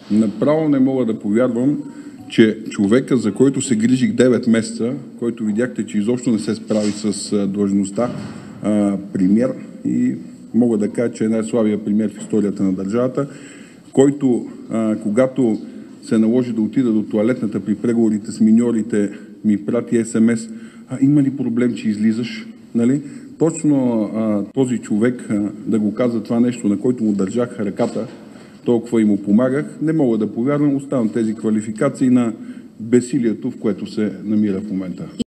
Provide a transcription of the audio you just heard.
Направо не мога да повярвам, че човека, за който се грижих 9 месеца, който видяхте, че изобщо не се справи с длъжността премиер и мога да кажа, че е най-слабия премиер в историята на държавата, който когато се наложи да отида до тоалетната при преговорите с миньорите, ми прати СМС: има ли проблем, че излизаш? Нали? Точно този човек да го каза това нещо, на който му държах ръката, толкова и му помагах, не мога да повярвам, оставам тези квалификации на безсилието, в което се намира в момента.